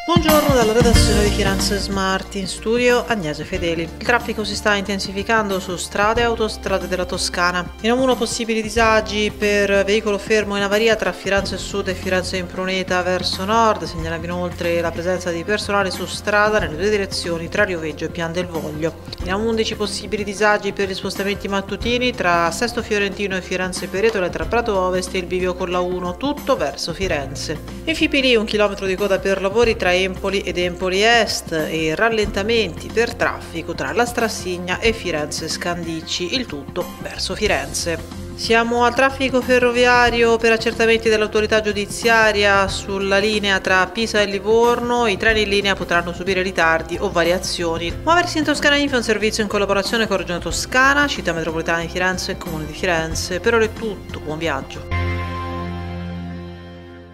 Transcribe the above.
Buongiorno dalla redazione di Firenze Smart, in studio Agnese Fedeli. Il traffico si sta intensificando su strade e autostrade della Toscana. In Amuno possibili disagi per veicolo fermo in avaria tra Firenze Sud e Firenze Impruneta verso nord. Segnalava inoltre la presenza di personale su strada nelle due direzioni tra Rioveggio e Pian del Voglio. In A11 possibili disagi per gli spostamenti mattutini tra Sesto Fiorentino e Firenze Peretole, tra Prato Ovest e il bivio con la 1, tutto verso Firenze. In Fipili 1 chilometro di coda per lavori tra Empoli ed Empoli Est e rallentamenti per traffico tra la Strassigna e Firenze Scandicci, il tutto verso Firenze. Siamo al traffico ferroviario per accertamenti dell'autorità giudiziaria sulla linea tra Pisa e Livorno. I treni in linea potranno subire ritardi o variazioni. Muoversi in Toscana Info è un servizio in collaborazione con Regione Toscana, Città Metropolitana di Firenze e Comune di Firenze. Per ora è tutto, buon viaggio.